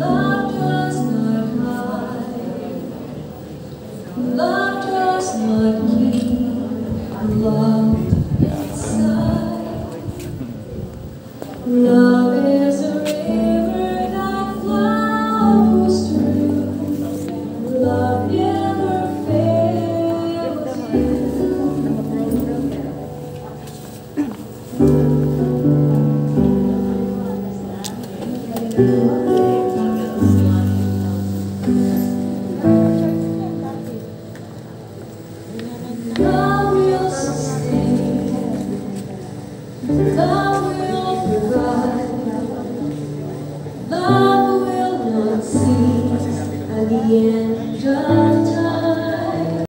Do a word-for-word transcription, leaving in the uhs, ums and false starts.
Love does not hide. Love does not keep love inside. Love is a river that flows through. Love never fails you. Love will sustain. Love will provide. Love will not cease at the end of